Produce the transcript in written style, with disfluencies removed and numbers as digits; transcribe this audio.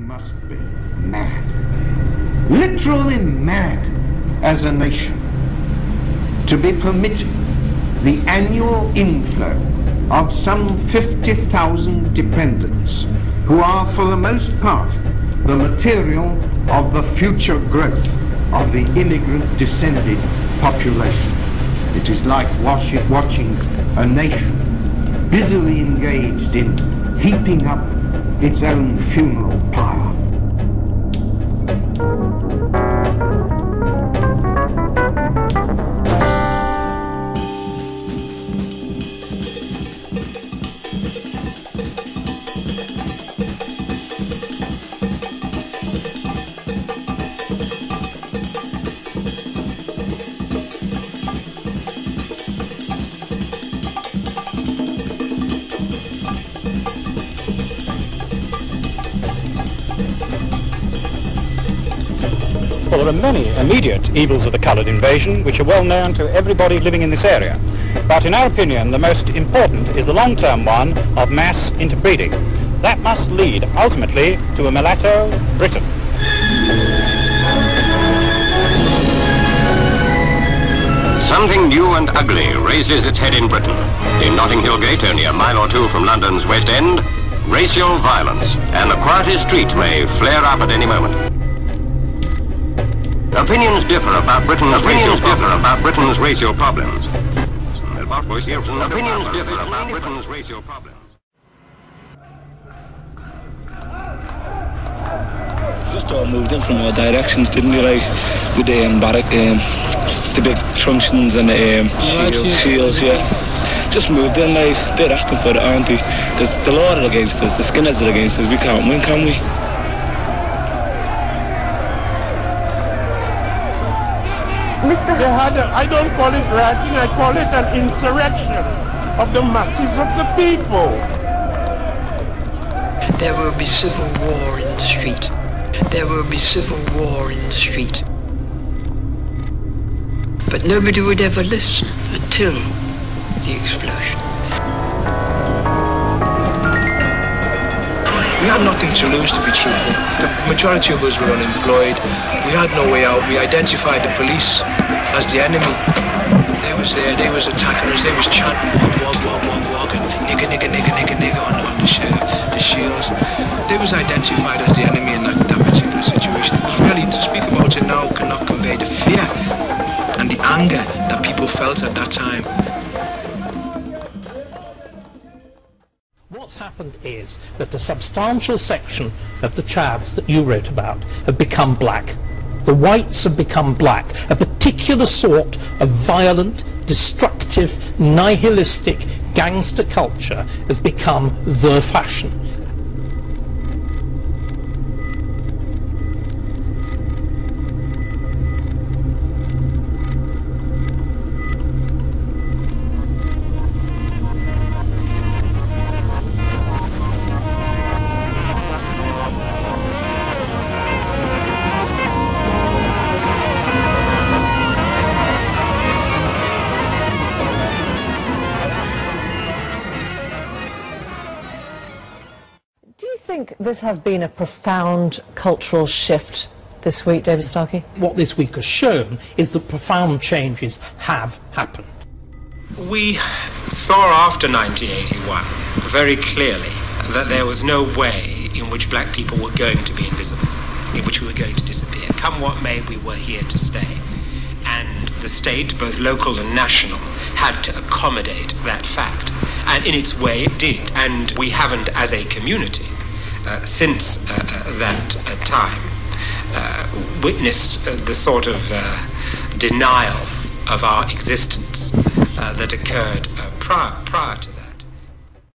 must be mad, literally mad as a nation, to be permitted the annual inflow of some 50,000 dependents who are for the most part the material of the future growth of the immigrant descended population. It is like watching a nation busily engaged in heaping up its own funeral pyre. Well, there are many immediate evils of the coloured invasion which are well known to everybody living in this area. But in our opinion, the most important is the long-term one of mass interbreeding. That must lead ultimately to a mulatto Britain. Something new and ugly raises its head in Britain. In Notting Hill Gate, only a mile or two from London's West End, racial violence, and the quietest street may flare up at any moment. Opinions differ about Britain's racial problems. Opinions differ about Britain's racial problems. Just all moved in from all directions, didn't we? Like with the barrack, the big truncheons and shields, yeah. Just moved in, like they're asking for it, aren't they? Because the law are against us, the skinners are against us. We can't win, can we? I don't call it rioting, I call it an insurrection of the masses of the people. There will be civil war in the street. There will be civil war in the street. But nobody would ever listen until the explosion. We had nothing to lose, to be truthful. The majority of us were unemployed. We had no way out. We identified the police as the enemy. They was there, they was attacking us, they was chanting walk, and nigga on the shields. They was identified as the enemy in that particular situation. It was really, to speak about it now cannot convey the fear and the anger that people felt at that time. What's happened is that a substantial section of the chavs that you wrote about have become black. The whites have become black. A particular sort of violent, destructive, nihilistic gangster culture has become the fashion. This has been a profound cultural shift this week, David Starkey? What this week has shown is that profound changes have happened. We saw after 1981 very clearly that there was no way in which black people were going to be invisible, in which we were going to disappear. Come what may, we were here to stay. And the state, both local and national, had to accommodate that fact. And in its way it did. And we haven't, as a community, since that time, witnessed the sort of denial of our existence that occurred prior to